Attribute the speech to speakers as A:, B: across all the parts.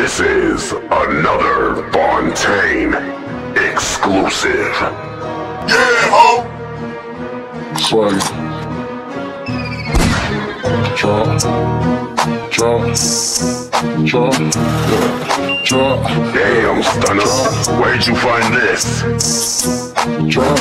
A: This is another Fontaine exclusive. Yeah, ho!
B: Swaggy. Drop.
A: Damn, Stunna, where'd you find this?
B: Drop.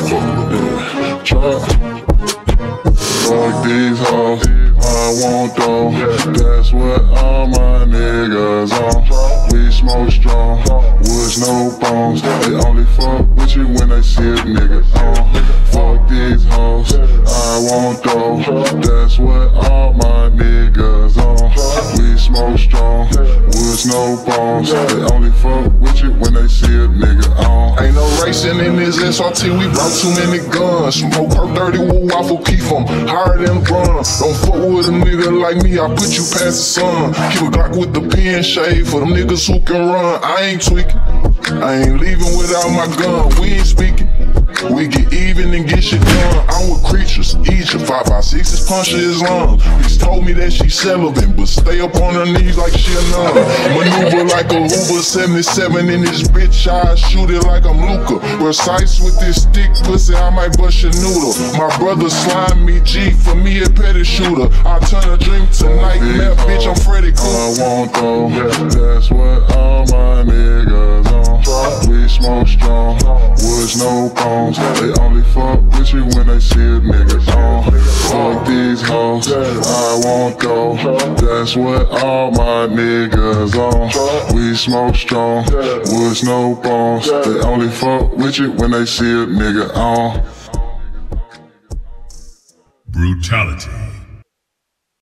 B: Fuck these hoes, I want those. That's what all my niggas on. We smoke strong, woods no bones. They only fuck with you when they see a nigga on. Fuck these hoes, I want those. That's what all my niggas on. We smoke strong, woods no bones. They only fuck with you when they see a nigga on.
C: Ain't no racing in this SRT, we brought too many guns. Smoke her dirty with waffle, keep them higher than run. Don't fuck with a nigga like me, I put you past the sun. Keep a Glock with the pen shade for them niggas who can run. I ain't tweaking, I ain't leaving without my gun. We ain't speaking, we get even and get shit done. I'm with creatures, each of 5x6 puncture his lungs. Bitch told me that she celibate, but stay up on her knees like she a nun. Maneuver like a Uber 77 in this bitch, I shoot it like I'm Dluca. Precise with this stick pussy, I might bust your noodle. My brother slime me G, for me a petty shooter. I turn a dream to nightmare, bitch, I'm Freddy Krueger.
B: I want those, that's what all my niggas on. We smoke strong, woods no bones. They only fuck with you when they see a nigga on. Fuck these hoes, I want those. That's what all my niggas on. We smoke strong, woods no bones. They only fuck with you when they see a nigga on.
D: Brutality.